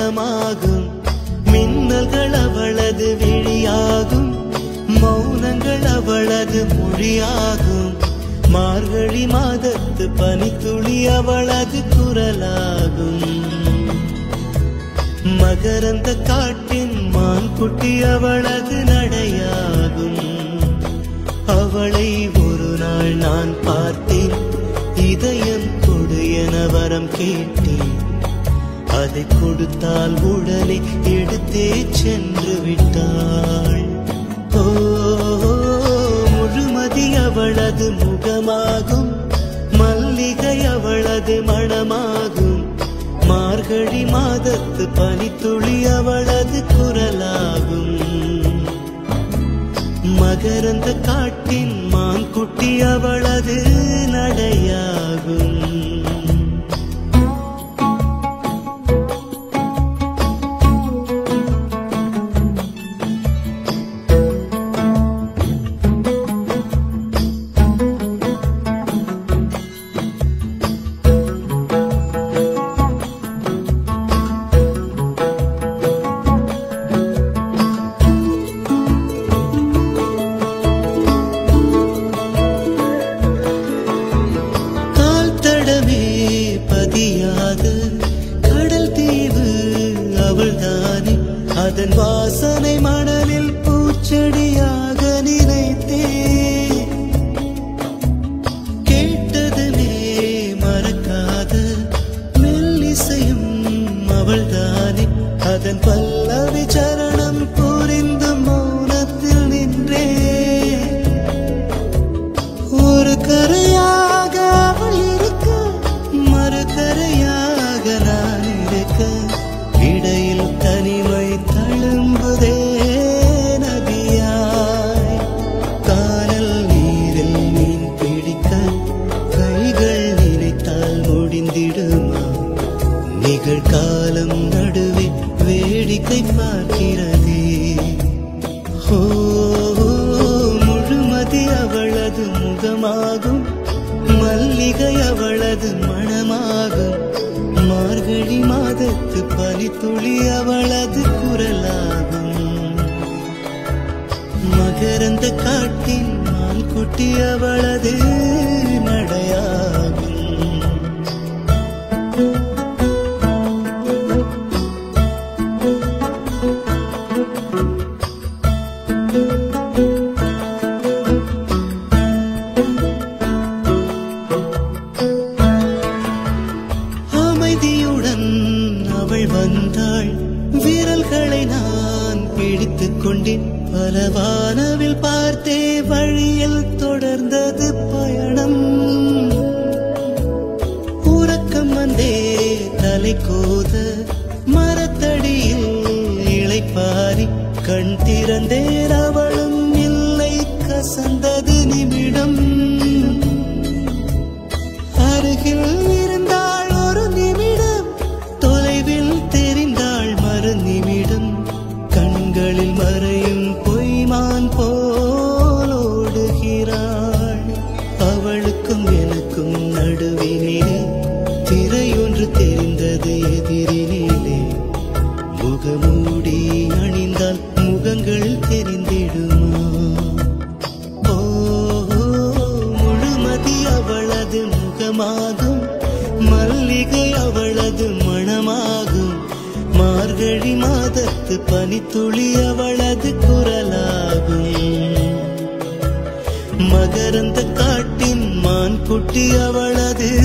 மணமாகும். மின்னல்கள் அவளது விழியாகும். மௌனங்கள் அவளது மொழியாகும். மார்கழி மாதத்து பனித்துளி அவளது குரலாகும். மகரந்த காட்டின் மான்குட்டி அவளது நடையாகும். அவளை ஒரு நாள் நான் பார்த்தேன். இதயம் கொடு என வரம் கேட்டேன். அதை கொடுத்தால் உடலை எடுத்தே சென்று விட்டாள். ஓ, முழுமதி அவளது முகமாகும். மல்லிகை அவளது மணமாகும். மார்கழி மாதத்து பனித்துளி அவளது குரலாகும். மகரந்த காட்டின் மான்குட்டி அவளது நடையாகும். அதன் வாசனை மணலில் பூச்செடியாக நினைத்தே. கேட்டதுமே மறக்காத மெல்லிசையும் அவள்தானே. அதன் பல்லவி சரணம் புரிந்து மௌனத்தில் நின்றே. ஒரு கரையாக அவள் இருக்க, மறு கரையாக நான் இருக்க. இடையில் தனிமை தழும்புதே நதியாய். கானல் நீரில் மீன் பிடிக்க கைகள் நினைத்தால் முடிந்திடுமா? நிகழ்காலம் நடுவே வேடிக்கை பார்க்கிறதே. ஓ, முழுமதி அவளது முகமாகும். மல்லிகை அவளது மணமாகும். மார்கழி மாதத்து பனித்துளி அவளது குரலாகும். மகரந்த காட்டின் மான்குட்டி அவளது நடையாகும். அமைதியுடன் அவள் வந்தாள். விரல்களை நான் பிடித்துக் கொண்டேன். பல வானவில் பார்த்தே வழியில் தொடர்ந்தது பயணம். உறக்கம் வந்தே தலை கோத மரத்தடியில் இளைப்பாரி கண் திறந்தேன். அவளும் இல்லை, கசந்தது நிமிடம். அருகில் இருந்தாள் ஒரு நிமிடம், தொலைவில் தெரிந்தாள் மறு நிமிடம். கண்களில் மறையும் பொய்மான் போல் ஓடுகிறாள். அவளுக்கும் எனக்கும் நடுவினிலே திரையொன்று தெரிந்தது எதிரினிலே. முகமூடி அணிந்தால் முகங்கள் தெரிந்திடுமா? ஓ, முழுமதி அவளது முகமாகும். மல்லிகை அவளது மணமாகும். மார்கழி மாதத்து பனித்துளி அவளது குரலாகும். மகரந்த காட்டின் மான்குட்டி அவளது